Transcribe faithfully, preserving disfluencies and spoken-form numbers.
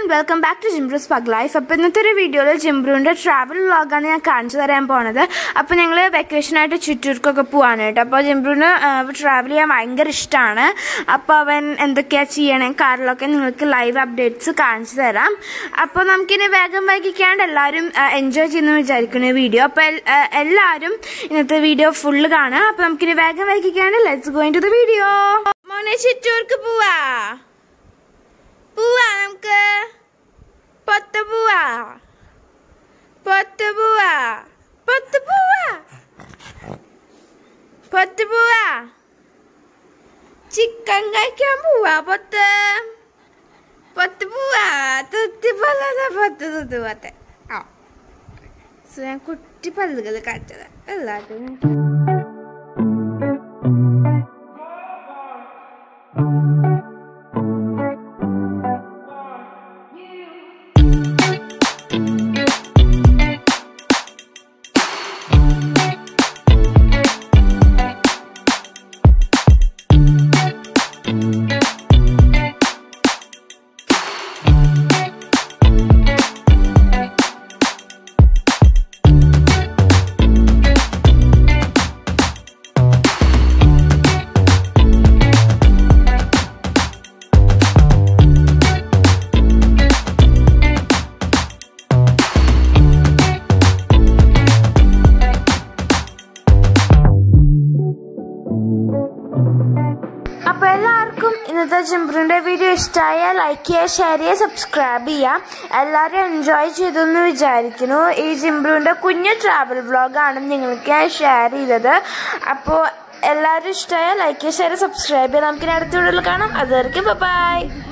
and welcome back to Jimbru's Pug Life. അപ്പോൾ ഇന്നത്തെ ഒരു വീഡിയോയിൽ ജിംബ്രുവിൻ്റെ ട്രാവൽ വ്ളോഗാണ് ഞാൻ കാണിച്ചു തരാൻ പോണത്. അപ്പോൾ ഞങ്ങൾ വെക്കേഷനായിട്ട് ചുറ്റൂർക്കൊക്കെ പോവാണ് കേട്ടോ. അപ്പോൾ ജിംബ്രുവിന് ട്രാവൽ ചെയ്യാൻ ഭയങ്കര ഇഷ്ടമാണ്. അപ്പോൾ അവൻ എന്തൊക്കെയാണ് ചെയ്യണേ കാറിലൊക്കെ നിങ്ങൾക്ക് ലൈവ് അപ്ഡേറ്റ്സ് കാണിച്ചു തരാം. അപ്പോൾ നമുക്കിനി വേഗം വൈകിക്കാണ്ട് എല്ലാവരും എൻജോയ് ചെയ്യുന്നു വിചാരിക്കുന്ന വീഡിയോ. അപ്പോൾ എല്ലാവരും ഇന്നത്തെ വീഡിയോ ഫുള്ള് കാണുക. അപ്പോൾ നമുക്കിനി വേഗം വൈകിക്കാണ്ട് let's go into the video. മോനെ ചുറ്റൂർക്ക് പോവാ പോവാ നമുക്ക് പൊത്ത് പോവാ പൊത്ത് പോവാ പൊത്ത് പോവാ പൊത്ത് പോവാ ചിക്കൻ കഴിക്കാൻ പോവാ പൊത്ത് പൊത്ത് പോവാ തൊത്തി പല്ലത പൊത്ത് തൊത്ത് പോത്തെ ആ സോ ഞാൻ കുട്ടി പല്ലുകൾ കാട്ടത് എല്ലാവരും അപ്പോൾ എല്ലാവർക്കും ഇന്നത്തെ ജിംബ്രുവിൻ്റെ വീഡിയോ ഇഷ്ടമായാൽ ലൈക്ക് ചെയ്യുക, ഷെയർ ചെയ്യുക, സബ്സ്ക്രൈബ് ചെയ്യുക. എല്ലാവരും എൻജോയ് ചെയ്തു എന്ന് വിചാരിക്കുന്നു. ഈ ജിംബ്രുവിൻ്റെ കുഞ്ഞു ട്രാവൽ വ്ളോഗാണ് നിങ്ങൾക്ക് ഞാൻ ഷെയർ ചെയ്തത്. അപ്പോൾ എല്ലാവരും ഇഷ്ടമായാൽ ലൈക്ക് ചെയ്യുക, ഷെയർ ചെയ്യുക, സബ്സ്ക്രൈബ് ചെയ്യുക. നമുക്കിനി അടുത്ത വീഡിയോയിൽ കാണാം. അതുവരെയ്ക്കും ബൈ.